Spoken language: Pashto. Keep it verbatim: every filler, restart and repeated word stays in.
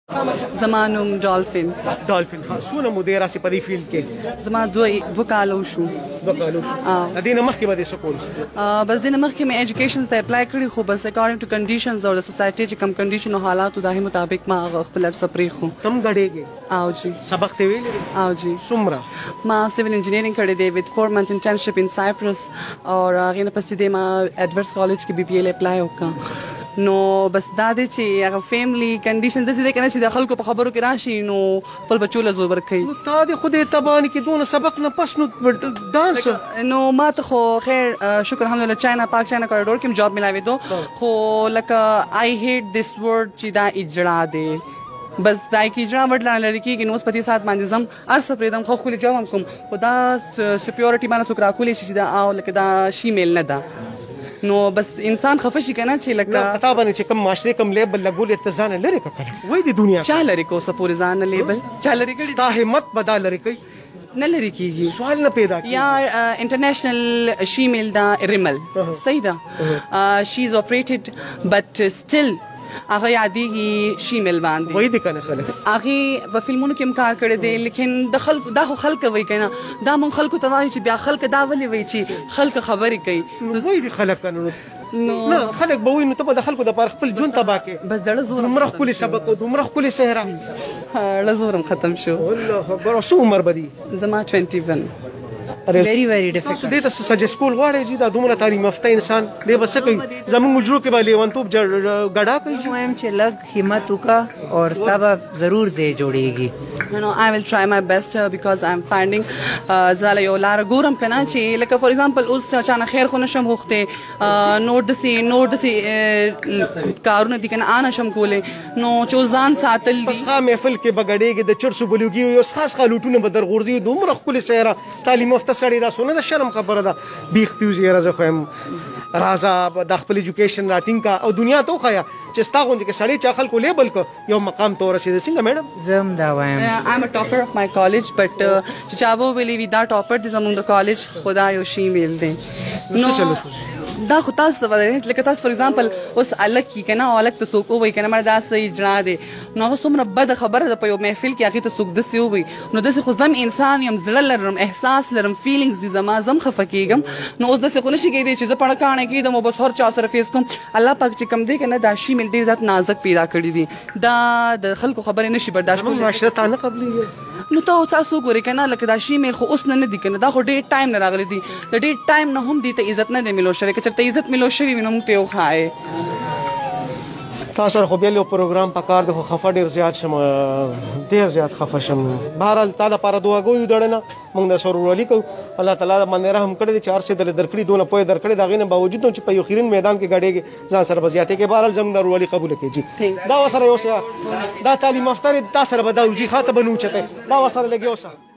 زما نوم ډالفین. ډالفین ښه څونه مودې راسې په دې فیلډ کې؟ زما دوه دوه کاله وشو. دوه کاله وشو. د دې نه مخکې به دې څه کول؟ بس دې نه مخکې مې ایجوکیشن ته اپلای کړي، خو بس اکارډنګ ټو کنډیشنز او د سوسایټي چې کوم کنډیشن او حالاتو د هغې مطابق ما هغه خپل هر څه پرېښو. تم ګډېږې؟ او جی. سبق ته ویلی دی؟ او جی. څومره؟ ما سیول انجینیرینګ کړی دی وت فور منث انټرنشپ ان سایپرس، اور هغې نه پسې دې ما ایډورس کالج کې بي پی ایل اپلای وکړه. نو بس دا دی چې هغه فیملی کنډیشن داسې دی که نه چې د خلکو په خبرو کې راشي نو خپل بچو له زور ورکوي. نو تا دې خو دې تبانې کې دونه سبق نه پس نو ډانس نو ما ته خو خیر شکر الحمدلله چاینا پاک چاینا کوریډور کې جاب ملاوېدو، خو لکه آی هیټ دس ورډ چې دا اجړا دی، بس دا کې اجړا ورډ لاندې لري کېږي نو اوس په دې ساعت باندې ځم هر څه پرېږدم خو ښکلې جاب هم کوم، خو دا سپیورټي باندې څوک راکولی شي چې دا او لکه دا شي میل نه ده. نو بس انسان خفه شي کنه چې لکه تا باندې چې کوم معاشرې کوم لیبل لګولې ته ځان لرې که کنه وایي د دنیا چا لرې کو اوسه پورې ځان لیبل چا لرې کړي؟ ستا همت به دا لرې کوي؟ نه لرې کېږي، سوال نه پیدا کېږي. یا انټرنیشنل شي میل دا ریمل صحیح ده، شي از اپریټډ بټ سټل هغه یادېږي شي میل باندې وایي دي که نه خلک هغې په فلمونو کې هم کار کړی دی، لیکن د خلکو دا خو خلک وایي که نه، دا مونږ خلکو ته وایو چې بیا خلک دا ولې وایي چې خلک خبرې کوي. نو وایي دي خلک که نه نه خلک به وایي نو ته به د خلکو دپاره خپل ژوند تباه کړې. بس دړه زور دومره ښکلې سبق او دومره ښکلې صحرا ړه زورم ختم شو. الله اکبر. او څه عمر به دي؟ زما ټوینټي ون. very very difficult. تاسو دې ته سجست کول غواړئ چې دا دومره تعلیم یافته انسان دی به څه کوي؟ زموږ حجرو کې به لیونتوب ګډا کوي. زه وایم چې لږ همت وکړه او ستا به ضرور ځای جوړېږي. No, no, I will try my best uh, because I'm finding زه له یو لاره ګورم که نه چې لکه فار ایگزامپل اوس چا نه خیر خو نشم غوښتی، نور داسې نور داسې کارونه دي که نه آ نشم کولی، نو چې اوس ځان ساتل دي. بس ښه محفل کې به ګډېږي د چرسو بلوګي وي اوس خاص خالوټونه به در غورځي دومره ښکلې صحرا تعلیم یافته سړی دا څونه د شرم خبره ده. بیخ تیوز یاره زه خو یم راځه د خپل ایجوکیشن راټینګ کا او دنیا ته وښایه چې ستا غوندې کې سړی چا خلکو لیبل کړه یو مقام ته ورسېده. څنګه میډم؟ زه هم دا وایم I'm a topper of my college but چې چا به وویلي وي دا ټاپر دی زموږ د کالج، خدا یو شي میل دی. نو څه چلو شو؟ دا خو تاسو ته به لکه تاسو فار ایگزامپل اوس هلک کي که نه او هلک ته څوک ووایي که نه مړه دا څه اجړا دی، نو هغه څومره بده خبره ده په یو محفل کې هغې ته څوک داسې ووایي، نو داسې خو زم انسان یم، زړه لرم، احساس لرم، فیلینګز دي زما، زم خفه کېږم، نو اوس داسې خو نشي کېدی چې زه پړه کاڼی کېږدم او بس هر چا سره فیس کوم. الله پاک چې کوم دی که نه دا شي میل ډېر زیات نازک پیدا کړي دي، دا د خلکو خبرې نشي برداشت کولی. معاشره تا نه قبلېږي؟ نو ته تاسو ګورئ که نه لکه دا شي میل خو اوس نه نه دي که نه، دا خو ډېر ټایم نه راغلی دي، د ډېر ټایم نه هم دې ته عزت نه دی میلو شوی، که چېرته عزت میلو شوي وي نو موږ ته یې وښایې. تا سره خو بیا یو پروګرام په کار دی خو خفه ډېر زیات شم ډېر زیات خفه شم. بهرحال تا دپاره دعاګویو دړه نه موږ د سر ورولي کوو، الله تعالی باندې رحم کړی دی چې هر څه درې درکړي دونه پوهې درکړې د هغې نه باوجود هم چې په یو خیرین میدان کې ګډېږي ځان سره به زیاتې کې. بهرحال زموږ د ورولي قبوله کړي جي دا ورسره یو څه دا تعلیم یافته دی تا سره به دا وجي خاته به نه اوچتی دا ورسره لږ یو څه